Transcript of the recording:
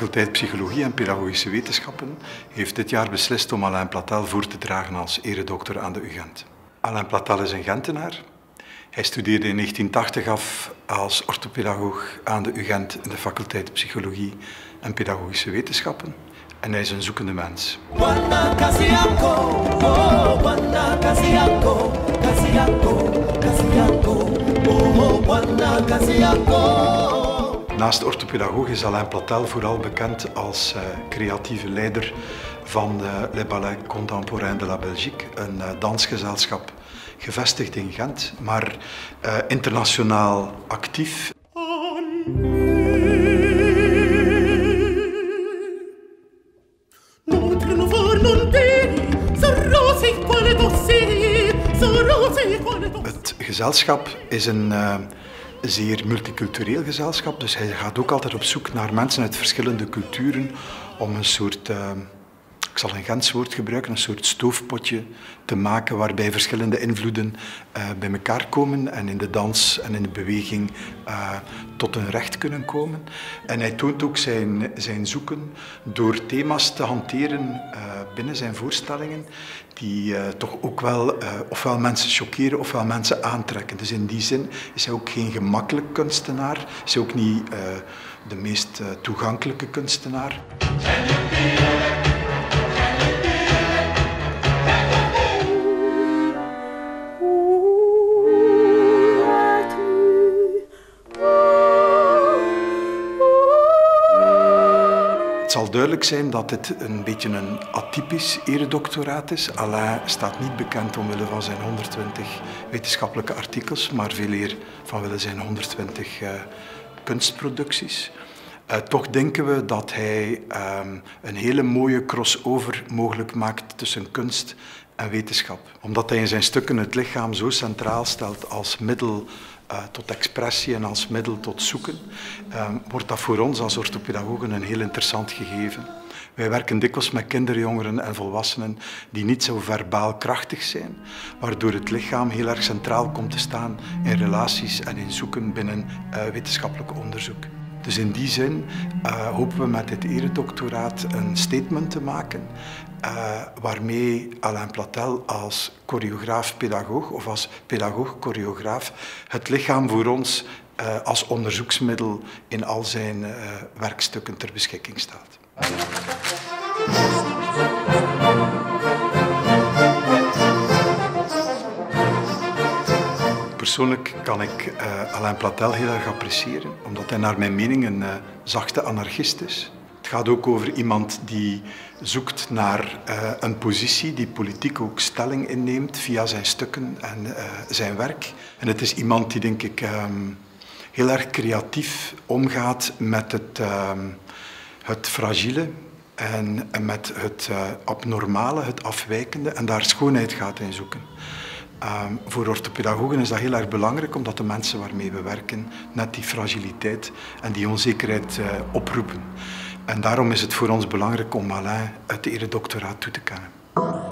faculteit Psychologie en Pedagogische Wetenschappen heeft dit jaar beslist om Alain Platel voor te dragen als eredokter aan de UGent. Alain Platel is een Gentenaar. Hij studeerde in 1980 af als orthopedagoog aan de UGent in de faculteit Psychologie en Pedagogische Wetenschappen. En hij is een zoekende mens. Naast orthopedagoog is Alain Platel vooral bekend als creatieve leider van Les Ballets Contemporains de la Belgique, een dansgezelschap gevestigd in Gent, maar internationaal actief. Het gezelschap is een zeer multicultureel gezelschap, dus hij gaat ook altijd op zoek naar mensen uit verschillende culturen om een soort, ik zal een Gents woord gebruiken, een soort stoofpotje te maken waarbij verschillende invloeden bij elkaar komen en in de dans en in de beweging tot hun recht kunnen komen. En hij toont ook zijn zoeken door thema's te hanteren binnen zijn voorstellingen die toch ook wel ofwel mensen choqueren ofwel mensen aantrekken. Dus in die zin is hij ook geen gemakkelijk kunstenaar, is hij ook niet de meest toegankelijke kunstenaar. Het zal duidelijk zijn dat dit een beetje een atypisch eredoctoraat is. Alain staat niet bekend omwille van zijn 120 wetenschappelijke artikels, maar veel eer vanwille zijn 120 kunstproducties. Toch denken we dat hij een hele mooie crossover mogelijk maakt tussen kunst en wetenschap. Omdat hij in zijn stukken het lichaam zo centraal stelt als middel tot expressie en als middel tot zoeken, wordt dat voor ons als orthopedagogen een heel interessant gegeven. Wij werken dikwijls met kinderen, jongeren en volwassenen die niet zo verbaal krachtig zijn, waardoor het lichaam heel erg centraal komt te staan in relaties en in zoeken binnen wetenschappelijk onderzoek. Dus in die zin hopen we met dit eredoctoraat een statement te maken waarmee Alain Platel als choreograaf-pedagoog of als pedagoog-choreograaf het lichaam voor ons als onderzoeksmiddel in al zijn werkstukken ter beschikking staat. Persoonlijk kan ik Alain Platel heel erg appreciëren, omdat hij naar mijn mening een zachte anarchist is. Het gaat ook over iemand die zoekt naar een positie die politiek ook stelling inneemt via zijn stukken en zijn werk. En het is iemand die, denk ik, heel erg creatief omgaat met het fragiele en met het abnormale, het afwijkende en daar schoonheid gaat in zoeken. Voor orthopedagogen is dat heel erg belangrijk, omdat de mensen waarmee we werken net die fragiliteit en die onzekerheid oproepen. En daarom is het voor ons belangrijk om Alain het eredoctoraat toe te kennen.